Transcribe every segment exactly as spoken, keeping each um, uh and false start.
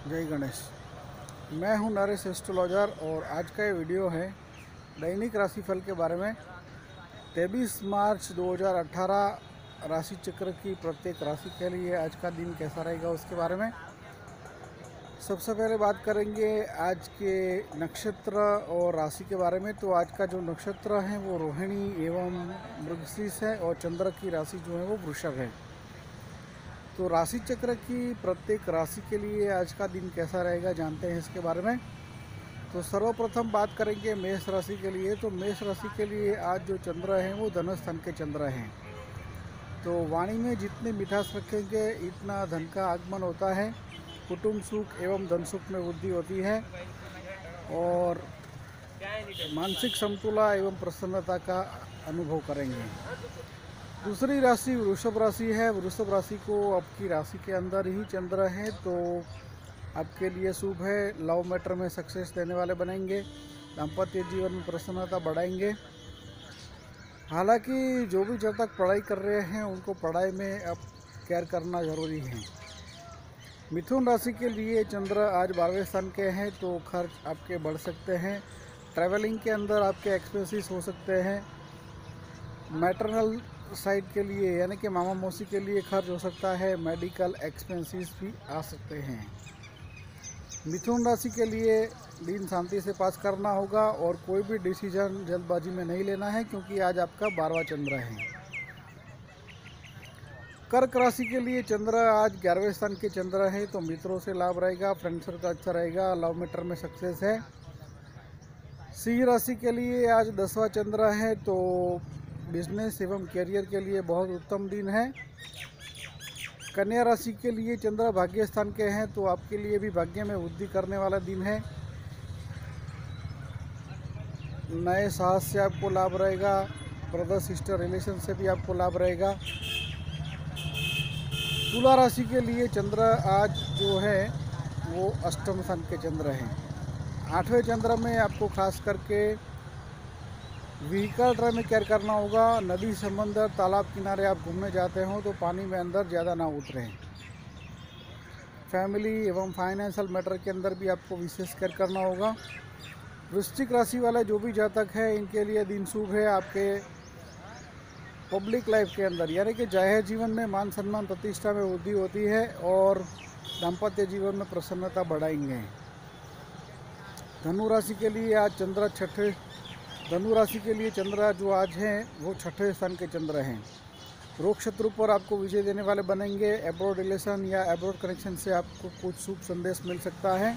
जय गणेश। मैं हूं नरेश एस्ट्रोलॉजर और आज का ये वीडियो है दैनिक राशिफल के बारे में। तेईस मार्च दो हज़ार अठारह राशि चक्र की प्रत्येक राशि के लिए आज का दिन कैसा रहेगा उसके बारे में। सबसे पहले बात करेंगे आज के नक्षत्र और राशि के बारे में। तो आज का जो नक्षत्र है वो रोहिणी एवं मृगशीर्ष है और चंद्र की राशि जो है वो वृषभ है। तो राशि चक्र की प्रत्येक राशि के लिए आज का दिन कैसा रहेगा जानते हैं इसके बारे में। तो सर्वप्रथम बात करेंगे मेष राशि के लिए। तो मेष राशि के लिए आज जो चंद्र हैं वो धन स्थान के चंद्र हैं। तो वाणी में जितनी मिठास रखेंगे इतना धन का आगमन होता है। कुटुंब सुख एवं धन सुख में वृद्धि होती है और मानसिक समतुला एवं प्रसन्नता का अनुभव करेंगे। दूसरी राशि वृषभ राशि है। वृषभ राशि को आपकी राशि के अंदर ही चंद्र है तो आपके लिए शुभ है। लव मैटर में सक्सेस देने वाले बनेंगे। दाम्पत्य जीवन में प्रसन्नता बढ़ाएंगे। हालांकि जो भी जब तक पढ़ाई कर रहे हैं उनको पढ़ाई में अब केयर करना ज़रूरी है। मिथुन राशि के लिए चंद्र आज बारहवें स्थान के हैं तो खर्च आपके बढ़ सकते हैं। ट्रैवलिंग के अंदर आपके एक्सपेंसेस हो सकते हैं। मैटरनल साइड के लिए यानी कि मामा मौसी के लिए खर्च हो सकता है। मेडिकल एक्सपेंसेस भी आ सकते हैं। मिथुन राशि के लिए दिन शांति से पास करना होगा और कोई भी डिसीजन जल्दबाजी में नहीं लेना है क्योंकि आज आपका बारहवां चंद्र है। कर्क राशि के लिए चंद्र आज ग्यारहवें स्थान के चंद्र है तो मित्रों से लाभ रहेगा। फ्रेंड सर्कल अच्छा रहेगा। लव मैटर में सक्सेस है। सिंह राशि के लिए आज दसवां चंद्र है तो बिजनेस एवं करियर के लिए बहुत उत्तम दिन है। कन्या राशि के लिए चंद्र भाग्य स्थान के हैं तो आपके लिए भी भाग्य में वृद्धि करने वाला दिन है। नए साहस से आपको लाभ रहेगा। ब्रदर सिस्टर रिलेशन से भी आपको लाभ रहेगा। तुला राशि के लिए चंद्र आज जो है वो अष्टम स्थान के चंद्र हैं। आठवें चंद्र में आपको खास करके व्हीकल ड्राइव में केयर करना होगा। नदी समंदर तालाब किनारे आप घूमने जाते हो तो पानी में अंदर ज़्यादा ना उतरें। फैमिली एवं फाइनेंशियल मैटर के अंदर भी आपको विशेष केयर करना होगा। वृश्चिक राशि वाले जो भी जातक है इनके लिए दिन शुभ है। आपके पब्लिक लाइफ के अंदर यानी कि जाहिर जीवन में मान सम्मान प्रतिष्ठा में वृद्धि होती है और दाम्पत्य जीवन में प्रसन्नता बढ़ाएंगे। धनु राशि के लिए आज चंद्र छठे धनु राशि के लिए चंद्र जो आज हैं वो छठे स्थान के चंद्र हैं। रोग शत्रु पर आपको विजय देने वाले बनेंगे। एब्रॉड रिलेशन या एब्रॉड कनेक्शन से आपको कुछ शुभ संदेश मिल सकता है।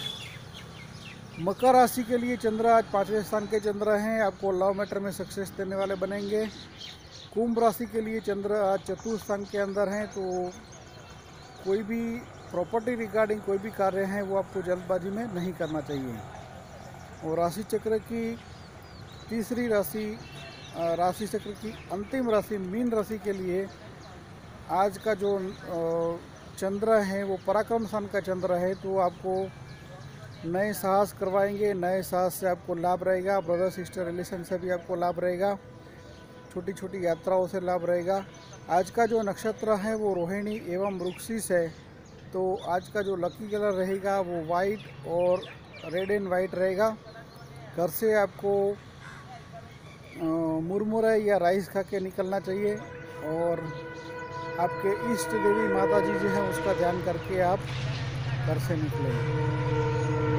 मकर राशि के लिए चंद्र आज पाँचवें स्थान के चंद्र हैं। आपको लव मैटर में सक्सेस देने वाले बनेंगे। कुंभ राशि के लिए चंद्र आज चतुर्थ स्थान के अंदर हैं तो कोई भी प्रॉपर्टी रिगार्डिंग कोई भी कार्य है वो आपको जल्दबाजी में नहीं करना चाहिए। और राशि चक्र की तीसरी राशि राशि चक्र की अंतिम राशि मीन राशि के लिए आज का जो चंद्र है वो पराक्रम स्थान का चंद्र है तो आपको नए साहस करवाएंगे। नए साहस से आपको लाभ रहेगा। ब्रदर सिस्टर रिलेशन से भी आपको लाभ रहेगा। छोटी छोटी यात्राओं से लाभ रहेगा। आज का जो नक्षत्र है वो रोहिणी एवं मृगशीर्ष है तो आज का जो लकी कलर रहेगा वो वाइट और रेड एंड वाइट रहेगा। घर से आपको मुरमुरे या राइस खा के निकलना चाहिए और आपके इष्ट देवी माता जी जो हैं उसका ध्यान करके आप घर से निकलें।